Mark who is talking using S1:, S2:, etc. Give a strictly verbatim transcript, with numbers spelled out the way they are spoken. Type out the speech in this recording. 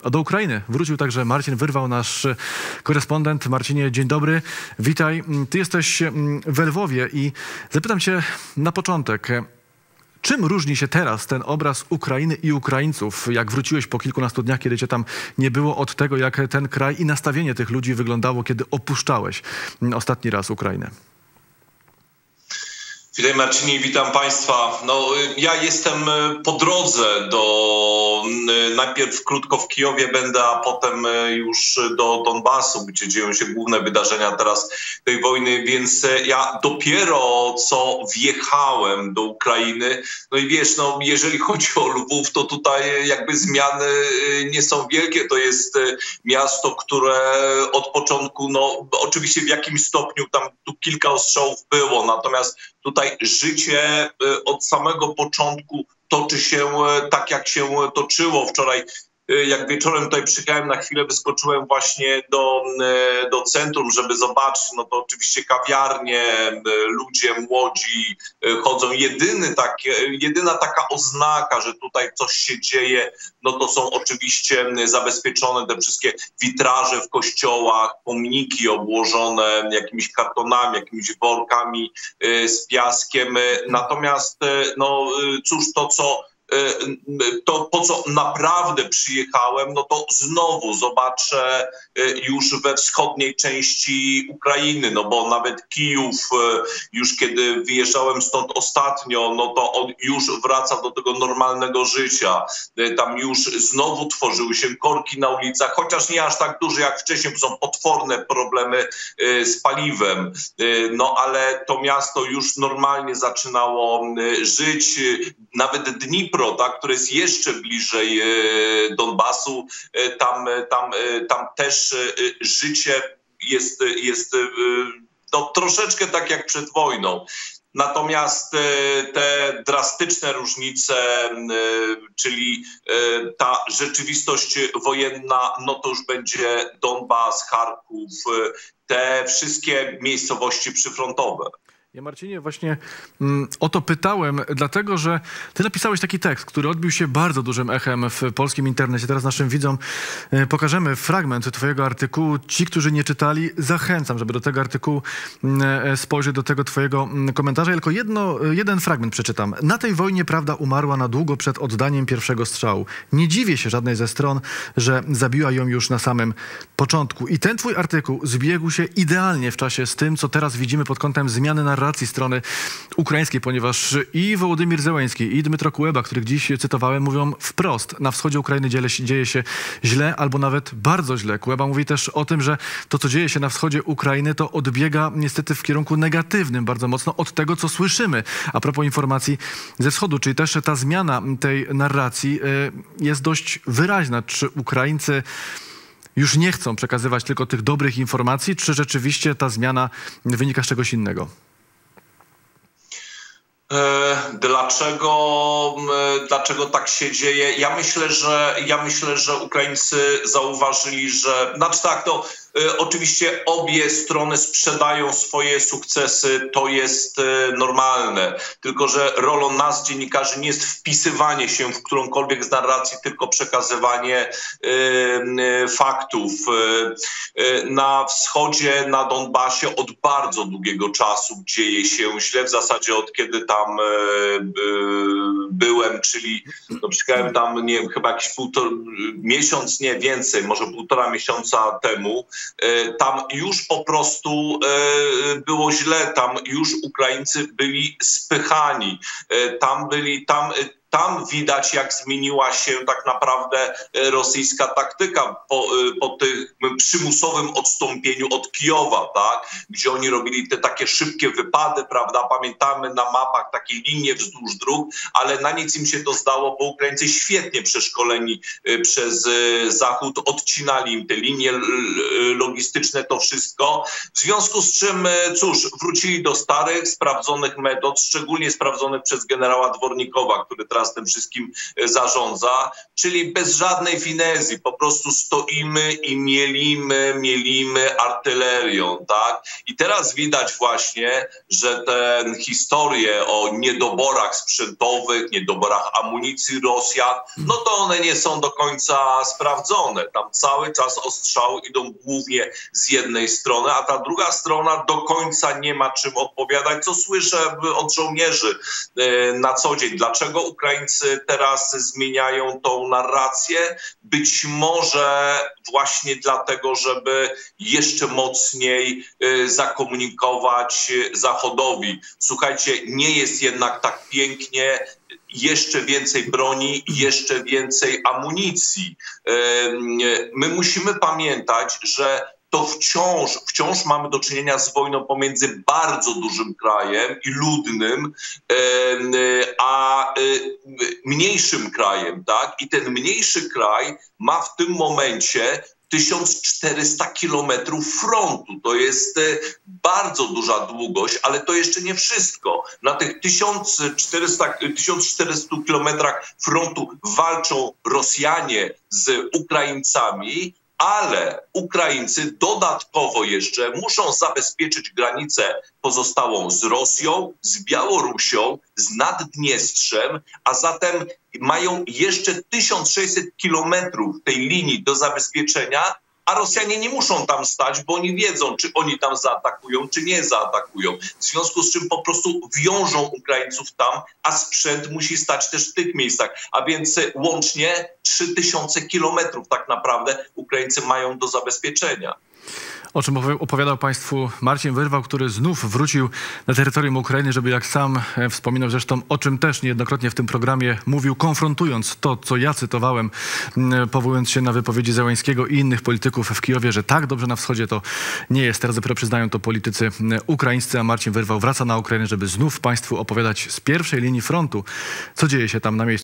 S1: do Ukrainy wrócił także Marcin Wyrwał, nasz korespondent. Marcinie, dzień dobry, witaj. Ty jesteś w Lwowie i zapytam cię na początek, czym różni się teraz ten obraz Ukrainy i Ukraińców, jak wróciłeś po kilkunastu dniach, kiedy cię tam nie było, od tego, jak ten kraj i nastawienie tych ludzi wyglądało, kiedy opuszczałeś ostatni raz Ukrainę?
S2: Witaj Marcinie, witam Państwa. No, ja jestem po drodze do, najpierw krótko w Kijowie będę, a potem już do Donbasu, gdzie dzieją się główne wydarzenia teraz tej wojny, więc ja dopiero co wjechałem do Ukrainy. No i wiesz, no, jeżeli chodzi o Lwów, to tutaj jakby zmiany nie są wielkie. To jest miasto, które od początku, no oczywiście w jakimś stopniu tam tu kilka ostrzałów było, natomiast tutaj życie od samego początku toczy się tak, jak się toczyło. Wczoraj, jak wieczorem tutaj przyjechałem, na chwilę wyskoczyłem właśnie do, do centrum, żeby zobaczyć, no to oczywiście kawiarnie, ludzie młodzi chodzą. Jedyny taki, jedyna taka oznaka, że tutaj coś się dzieje, no to są oczywiście zabezpieczone te wszystkie witraże w kościołach, pomniki obłożone jakimiś kartonami, jakimiś workami z piaskiem. Natomiast, no cóż, to co to po co naprawdę przyjechałem, no to znowu zobaczę już we wschodniej części Ukrainy, no bo nawet Kijów, już kiedy wyjeżdżałem stąd ostatnio, no to on już wraca do tego normalnego życia. Tam już znowu tworzyły się korki na ulicach, chociaż nie aż tak duże jak wcześniej, bo są potworne problemy z paliwem. No ale to miasto już normalnie zaczynało żyć. Nawet Dnipro, tak, które jest jeszcze bliżej Donbasu, tam, tam, tam też życie jest, jest no, troszeczkę tak jak przed wojną. Natomiast te drastyczne różnice, czyli ta rzeczywistość wojenna, no to już będzie Donbas, Charków, te wszystkie miejscowości przyfrontowe.
S1: Ja, Marcinie, właśnie mm, o to pytałem, dlatego że ty napisałeś taki tekst, który odbił się bardzo dużym echem w polskim internecie. Teraz naszym widzom e, pokażemy fragment twojego artykułu. Ci, którzy nie czytali, zachęcam, żeby do tego artykułu e, spojrzeć, do tego twojego m, komentarza. Ja tylko jedno, jeden fragment przeczytam. Na tej wojnie prawda umarła na długo przed oddaniem pierwszego strzału. Nie dziwię się żadnej ze stron, że zabiła ją już na samym początku. I ten twój artykuł zbiegł się idealnie w czasie z tym, co teraz widzimy pod kątem zmiany narracji racji strony ukraińskiej, ponieważ i Wołodymyr Zełenski, i Dmytro Kuleba, których dziś cytowałem, mówią wprost, na wschodzie Ukrainy dzieje się, dzieje się źle albo nawet bardzo źle. Kuleba mówi też o tym, że to, co dzieje się na wschodzie Ukrainy, to odbiega niestety w kierunku negatywnym bardzo mocno od tego, co słyszymy a propos informacji ze wschodu, czyli też ta zmiana tej narracji jest dość wyraźna. Czy Ukraińcy już nie chcą przekazywać tylko tych dobrych informacji, czy rzeczywiście ta zmiana wynika z czegoś innego?
S2: Dlaczego, dlaczego tak się dzieje? Ja myślę, że ja myślę, że Ukraińcy zauważyli, że znaczy tak, to oczywiście obie strony sprzedają swoje sukcesy, to jest normalne. Tylko że rolą nas, dziennikarzy, nie jest wpisywanie się w którąkolwiek z narracji, tylko przekazywanie y, faktów. Na wschodzie, na Donbasie od bardzo długiego czasu dzieje się źle, w zasadzie od kiedy tam y, y, byłem, czyli no, przyjechałem tam, nie wiem, chyba jakiś półtor, miesiąc, nie więcej, może półtora miesiąca temu. Tam już po prostu było źle, tam już Ukraińcy byli spychani, tam byli, tam Tam widać, jak zmieniła się tak naprawdę rosyjska taktyka po, po tym przymusowym odstąpieniu od Kijowa, tak? Gdzie oni robili te takie szybkie wypady, prawda? Pamiętamy na mapach takie linie wzdłuż dróg, ale na nic im się to zdało, bo Ukraińcy świetnie przeszkoleni przez Zachód odcinali im te linie logistyczne, to wszystko. W związku z czym, cóż, wrócili do starych, sprawdzonych metod, szczególnie sprawdzonych przez generała Dwornikowa, który teraz teraz tym wszystkim zarządza, czyli bez żadnej finezji, po prostu stoimy i mielimy, mielimy artylerią, tak? I teraz widać właśnie, że te historie o niedoborach sprzętowych, niedoborach amunicji Rosjan, no to one nie są do końca sprawdzone. Tam cały czas ostrzały idą głównie z jednej strony, a ta druga strona do końca nie ma czym odpowiadać, co słyszę od żołnierzy na co dzień. Dlaczego Ukraińcy teraz zmieniają tą narrację? Być może właśnie dlatego, żeby jeszcze mocniej zakomunikować Zachodowi. Słuchajcie, nie jest jednak tak pięknie, jeszcze więcej broni, jeszcze więcej amunicji. My musimy pamiętać, że to wciąż, wciąż mamy do czynienia z wojną pomiędzy bardzo dużym krajem i ludnym, a mniejszym krajem, tak? I ten mniejszy kraj ma w tym momencie tysiąc czterysta kilometrów frontu. To jest bardzo duża długość, ale to jeszcze nie wszystko. Na tych tysiąc czterystu kilometrach frontu walczą Rosjanie z Ukraińcami, ale Ukraińcy dodatkowo jeszcze muszą zabezpieczyć granicę pozostałą z Rosją, z Białorusią, z Naddniestrzem, a zatem mają jeszcze tysiąc sześćset kilometrów tej linii do zabezpieczenia, a Rosjanie nie muszą tam stać, bo oni wiedzą, czy oni tam zaatakują, czy nie zaatakują. W związku z czym po prostu wiążą Ukraińców tam, a sprzęt musi stać też w tych miejscach. A więc łącznie trzy tysiące kilometrów tak naprawdę Ukraińcy mają do zabezpieczenia.
S1: O czym opowiadał Państwu Marcin Wyrwał, który znów wrócił na terytorium Ukrainy, żeby, jak sam wspominał zresztą, o czym też niejednokrotnie w tym programie mówił, konfrontując to, co ja cytowałem, powołując się na wypowiedzi Zełańskiego i innych polityków w Kijowie, że tak dobrze na wschodzie to nie jest. Teraz dopiero przyznają to politycy ukraińscy, a Marcin Wyrwał wraca na Ukrainę, żeby znów Państwu opowiadać z pierwszej linii frontu, co dzieje się tam na miejscu.